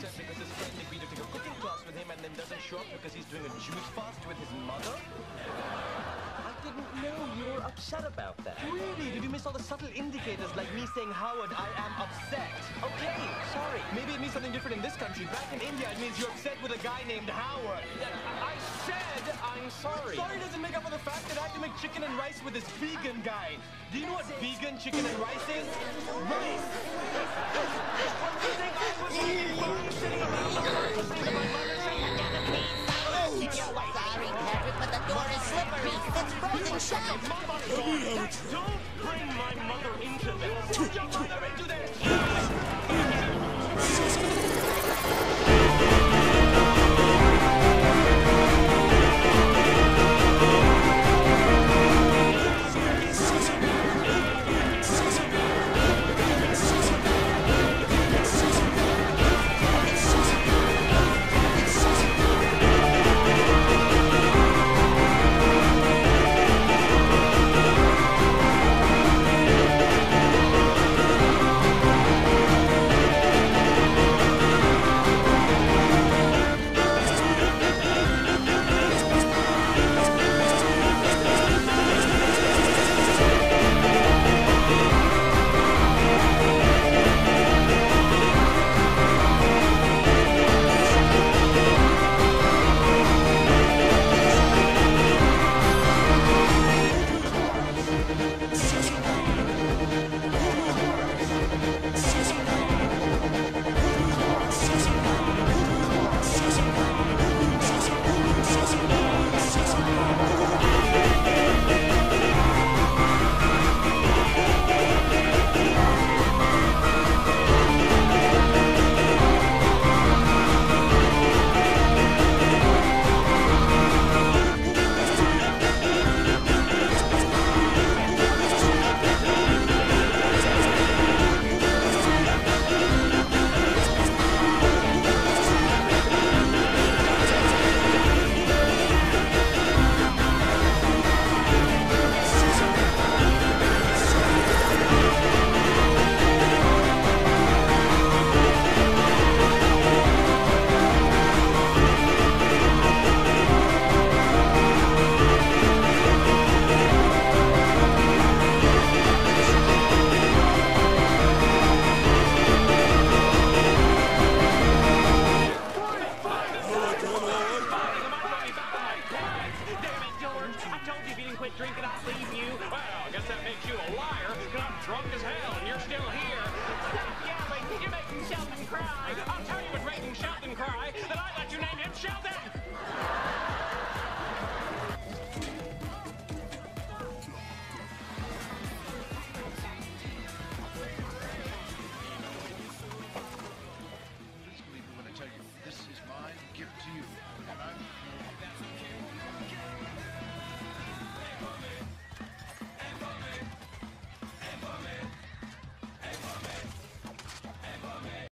upset because his friend agreed to take a cooking class with him and then doesn't show up because he's doing a juice fast with his mother? I didn't know you were upset about that. Really? Did you miss all the subtle indicators like me saying, Howard, I am upset? Okay, sorry. Maybe it means something different in this country. Back in India, it means you're upset with a guy named Howard. I said I'm sorry. Sorry doesn't make up for the fact that I had to make chicken and rice with this vegan guy. Do you know what vegan chicken and rice is? Rice!